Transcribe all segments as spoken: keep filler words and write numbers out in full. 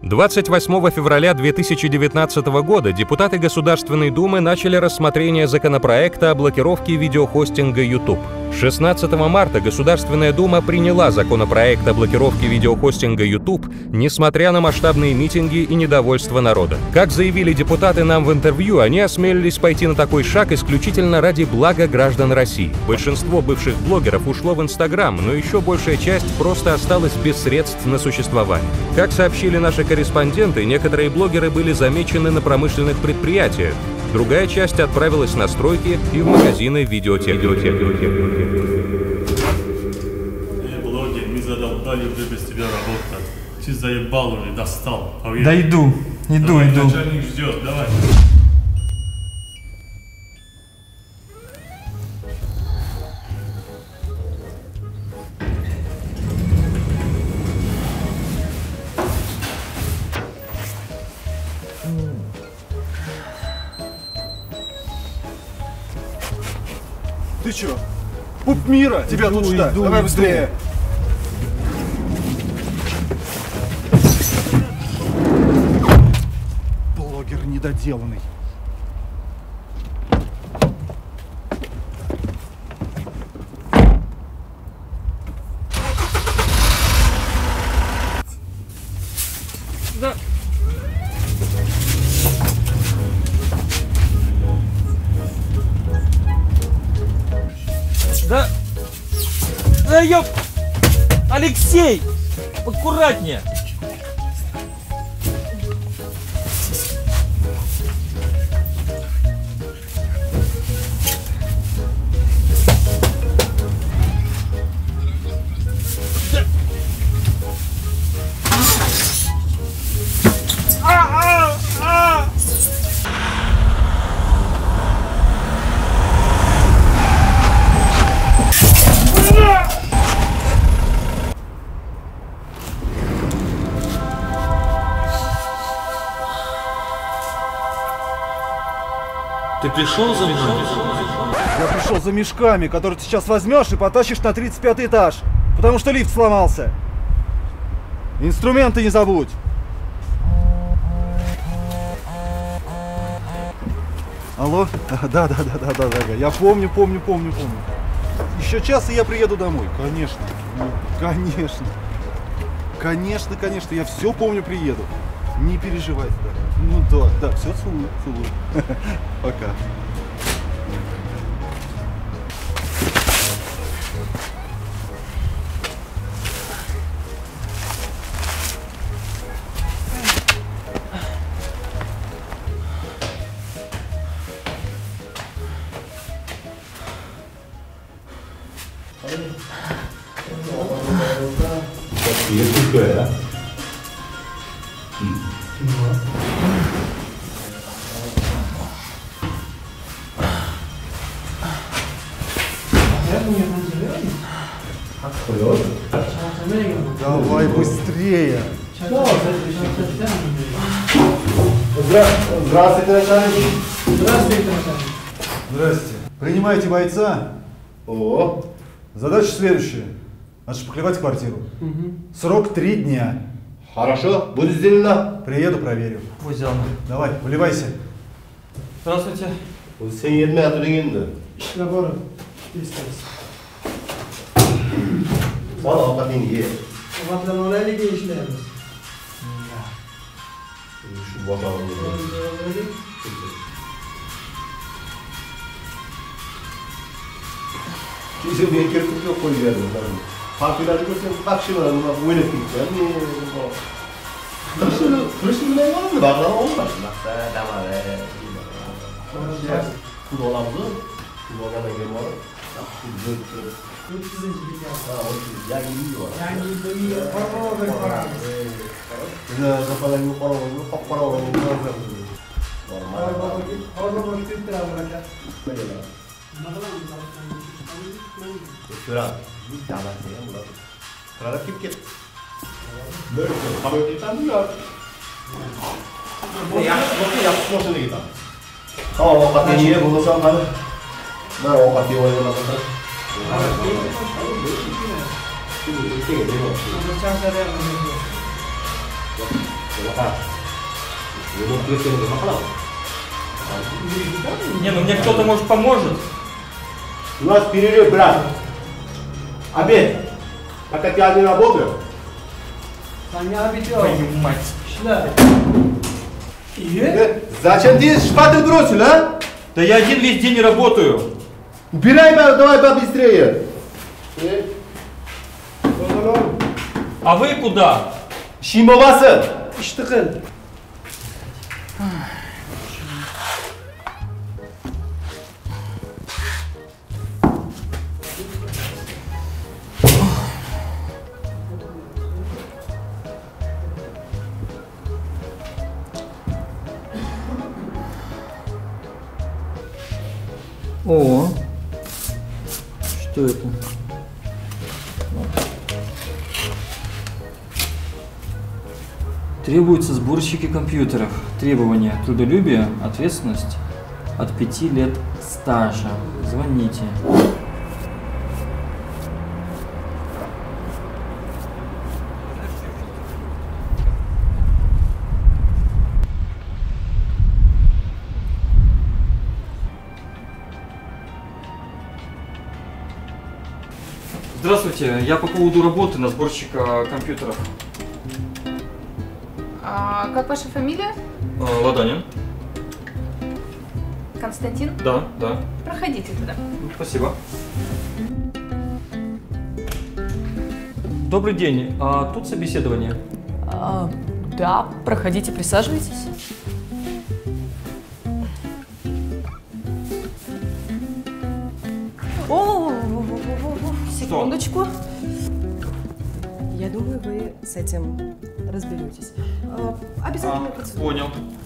двадцать восьмого февраля две тысячи девятнадцатого года депутаты Государственной Думы начали рассмотрение законопроекта о блокировке видеохостинга YouTube. шестнадцатого марта Государственная Дума приняла законопроект о блокировке видеохостинга YouTube, несмотря на масштабные митинги и недовольство народа. Как заявили депутаты нам в интервью, они осмелились пойти на такой шаг исключительно ради блага граждан России. Большинство бывших блогеров ушло в Инстаграм, но еще большая часть просто осталась без средств на существование. Как сообщили наши корреспонденты, некоторые блогеры были замечены на промышленных предприятиях, другая часть отправилась на стройки и в магазины видеотехники. Э, блогер, мы задолбали уже без тебя работать. Ты заебал уже, достал. Поверь. Да иду, иду, давай, иду. Начальник ждет, давай. Ты чё? Пуп мира! Тебя Иду, тут ждать! иду, Давай иду. быстрее! Блогер недоделанный. Да. Да. Да ёп! Алексей! Аккуратнее! Да. А, а, а! Ты пришел за мной? Я пришел за мешками, которые ты сейчас возьмешь и потащишь на тридцать пятый этаж, потому что лифт сломался. Инструменты не забудь. Алло? Да, да, да, да, да, да, да. Я помню, помню, помню, помню. Еще час, и я приеду домой. Конечно. Ну, конечно. Конечно, конечно. Я все помню, приеду. Не переживай, да. Ну да, да, все, целую, целую. Пока. Давай быстрее. Здравствуйте, начальник. Здравствуйте, начальник. Здрасте. Принимайте бойца. О, Задача следующая. Отшпаклевать квартиру. Срок три дня. хорошо, будет сделано. Приеду, проверю. Взял. Давай, выливайся. Здравствуйте. Sen yetmey atılığındı. İşte bora. İsteriz. Bana avukatın ye. Vatan olayla geçiniriz. Şu vatanı. Kimse bir kere tutuyor koyuyor. Farklıları görsen karşılarına buna böyle fikir. Kırışını, kırışını ne var mı? Bakalım olmaz. Nasıl? Tamam. Kuru olamdı. Kuru olana gelmedi. Kuru kuru. Yani iyi var. Yani iyi var. Para var. Para. Ya kafadan yukarı oluyor. Para oluyor. Normal. Orada boş bir tane bırakın. Böyle lan. Şurada. Bir tane şey burada. Şurada kip kip. Böyle kamera tutan mı ya? Ne yapıyorsun? Yapıyorsun ne gidiyor? Tamam o kadar iyi bulursan ben ben o kadar iyi oynamam. Не, ну мне кто-то, может, поможет. У нас перерыв, брат. Обед. Пока я не работаю. Саня бitiyor. Твою мать. İşler. İyi. Э, Зачем ты шпатель бросил, а? Да я один весь день работаю. Убирай, давай побыстрее. Э, oğlum, А вы куда? Şimdi babası. İştıkın. О, что это? Требуются сборщики компьютеров. Требования: трудолюбие, ответственность, от пяти лет стажа. Звоните. Здравствуйте, я по поводу работы на сборщика компьютеров. А как ваша фамилия? А, Ладанин. Константин? Да, да. Проходите туда. Спасибо. Добрый день. А тут собеседование. А, да, проходите, присаживайтесь. О, секундочку. Я думаю, вы с этим разберетесь. А, обязательно А, процедура. понял.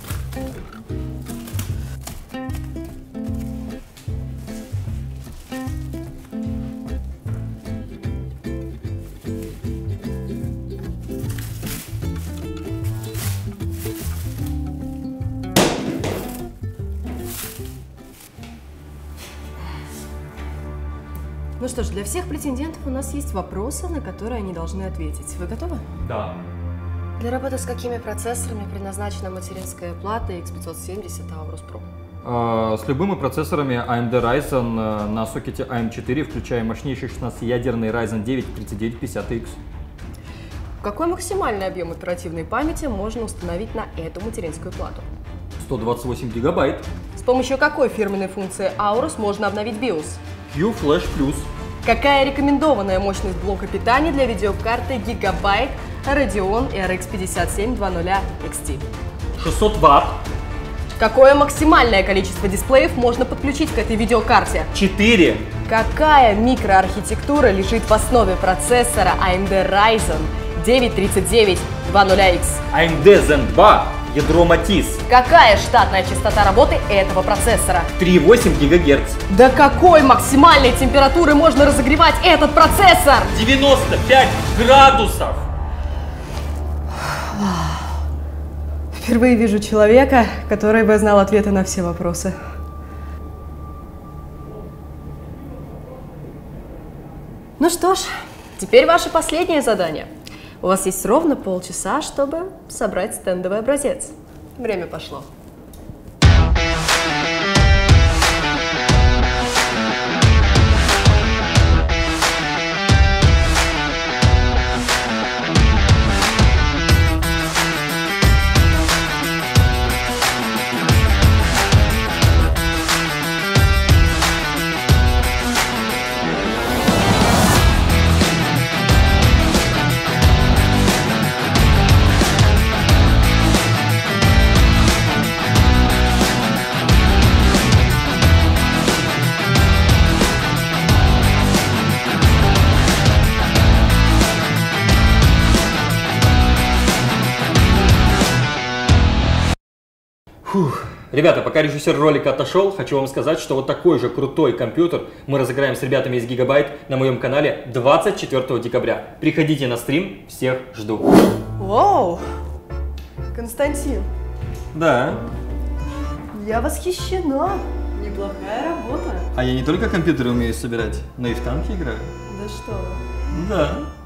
Ну что ж, для всех претендентов у нас есть вопросы, на которые они должны ответить. Вы готовы? Да. Для работы с какими процессорами предназначена материнская плата икс пятьсот семьдесят Aorus Pro? А, с любыми процессорами эй эм ди Ryzen э, на сокете эй эм четыре, включая мощнейший шестнадцатиядерный Ryzen девять тридцать девять пятьдесят икс. Какой максимальный объем оперативной памяти можно установить на эту материнскую плату? сто двадцать восемь гигабайт. С помощью какой фирменной функции Aorus можно обновить биос? Q-Flash Plus. Какая рекомендованная мощность блока питания для видеокарты Gigabyte Radeon эр икс пятьдесят семь двадцать икс ти? шестьсот ватт. Какое максимальное количество дисплеев можно подключить к этой видеокарте? четыре. Какая микроархитектура лежит в основе процессора эй эм ди Ryzen девять тридцать девять двадцать икс? эй эм ди Zen два. Ядро Матис. Какая штатная частота работы этого процессора? три и восемь гигагерц. До какой максимальной температуры можно разогревать этот процессор? девяносто пять градусов. Впервые вижу человека, который бы знал ответы на все вопросы. Ну что ж, теперь ваше последнее задание. У вас есть ровно полчаса, чтобы собрать стендовый образец. Время пошло. Фух. Ребята, пока режиссер ролика отошел, хочу вам сказать, что вот такой же крутой компьютер мы разыграем с ребятами из Gigabyte на моем канале двадцать четвёртого декабря. Приходите на стрим, всех жду. Воу! Константин, Да. я восхищена. Неплохая работа. А я не только компьютеры умею собирать, но и в танки играю. Да что вы. Да.